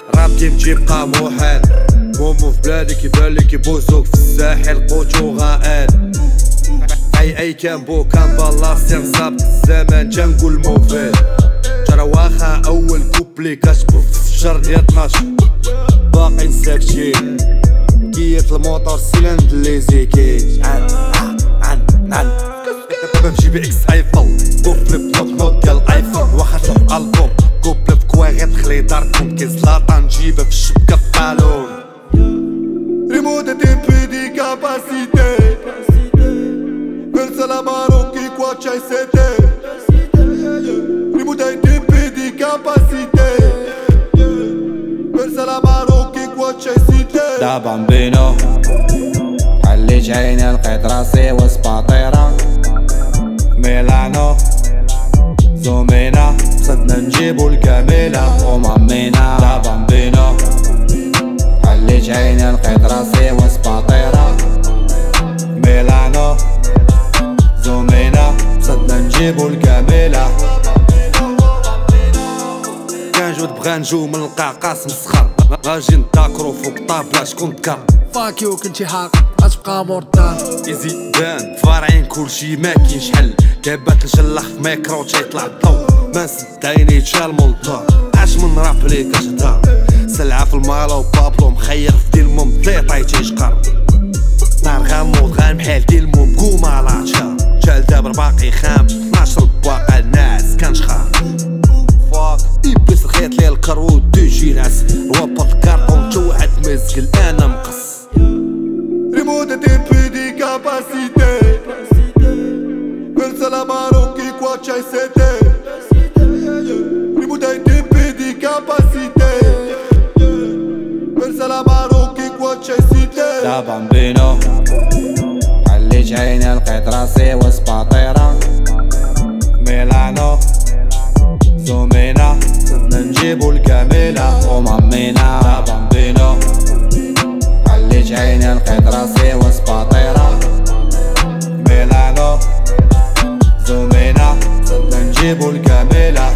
راب كيف تجيبقى محال. مومو في بلادي كيبانلك يبوسوك في الساحل قوتو غائل. اي كان بو كان بلاصتي نصابت الزمان تنقول موفال. ترى واخا اول كوبلي كتبو في الشهر ديال 12 باقيين ساكتين. كيف الموتور سيلند لي زيكيت بمشي بي اكس ايفون كوبلي بلوك نوت ديال ايفون. واخا تروح البوم كوبلي في كواغيط خلي داركم كيزلاطا نجيبها في الشبكة في قالون. ريموت تي بي دي كاباسيتي versa la Maroc y qua c'hai sete. Rimuta i tempi di capacità versa la Maroc y qua c'hai sete. دا بامبينو حليت عيني لقيت راسي وسباطيرة. ميلانو زومينا صدنا نجيبو الكاملة ومامينا. دا بامبينو حليت عيني لقيت راسي وسباطيرة. ميلانو زومينا صدنا نجيبو الكاملة. كان جود بغا نجو من القعقاس مسخر غاجي نتاكرو فوق طابلة شكون تكر. فاكيو كنتي حاق غتبقى مرتاح. ايزي بان فارعين كلشي ماكينش حل. كابات الجلاح في ميكرو تيطلع الضو ما نسد عيني تشال مولطور. عاش من رابلي كتهدر سلعة في المالا وبابلو مخير في ديال الموم طليطاي تيشقر. نار غنوض غنمحال ديال الموم كوما لاتشا شال دابر باقي خام 12 البواقع الناس كنشخر. فاك يبس الخيط ليا الكرو دوجي ناس روابط كارطون توعد مزقل انا مقص. ريموت تي بي دي كاباسيتي versa la Maroc y qua c'hai sete. Rimuta i tempi di capacità versa la Maroc y qua c'hai sete. دا بامبينو حليت عيني لقيت راسي وسباطيرة. ميلانو زومينا صدنا نجيبو الكاملة ومامينا. دا بامبينو حليت عيني لقيت راسي وسباطيرة. ميلانو زومينا صدنا نجيبو الكاملة.